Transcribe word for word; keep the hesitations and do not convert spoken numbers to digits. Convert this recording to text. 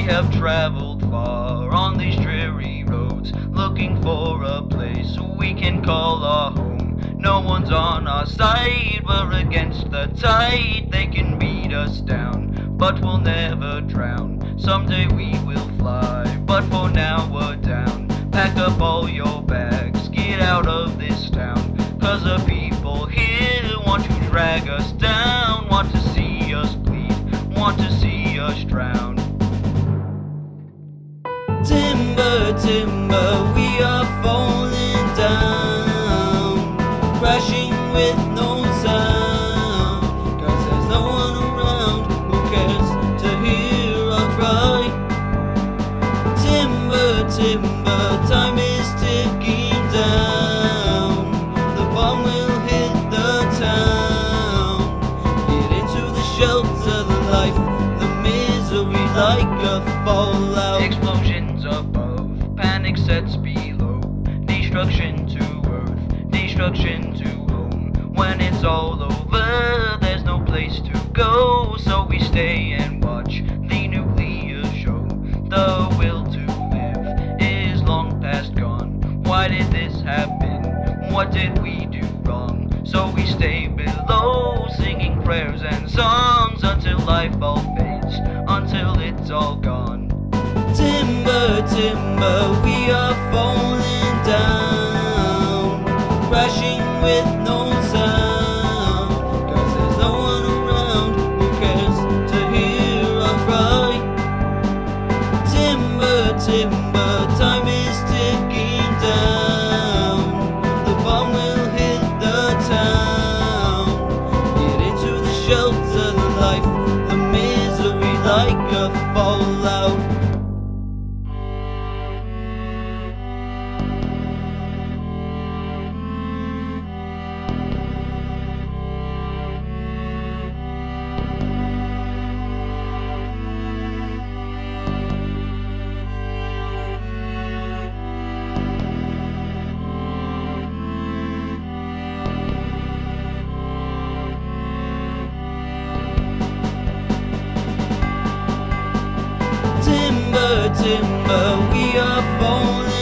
have traveled far on these dreary roads, looking for a place we can call our home. No one's on our side, we're against the tide. They can beat us down, but we'll never drown. Someday we will fly, but for now we're down. Pack up all your bags, get out of this town, 'cause the people here want to drag us down, want to see us bleed, want to see us drown. Timber, timber, we are falling down, crashing with no sound, 'cause there's no one around who cares to hear our cry. Timber, timber, time is ticking down, the bomb will hit the town. Get into the shelter, the life, the misery like a fallout. Explosions above, panic sets below, destruction to earth, destruction to home. When it's all over, there's no place to go, so we stay and watch the nuclear show. The will to live is long past gone. Why did this happen? What did we do wrong? So we stay below, singing prayers and songs until life all fades, until it's all gone. Timber, timber, we are falling down, crashing with no sound, 'cause there's no one around who cares to hear our cry. Timber, timber, time is ticking down, the bomb will hit the town. Get into the shelter, the life, the misery like a fallout. Timber, timber, we are falling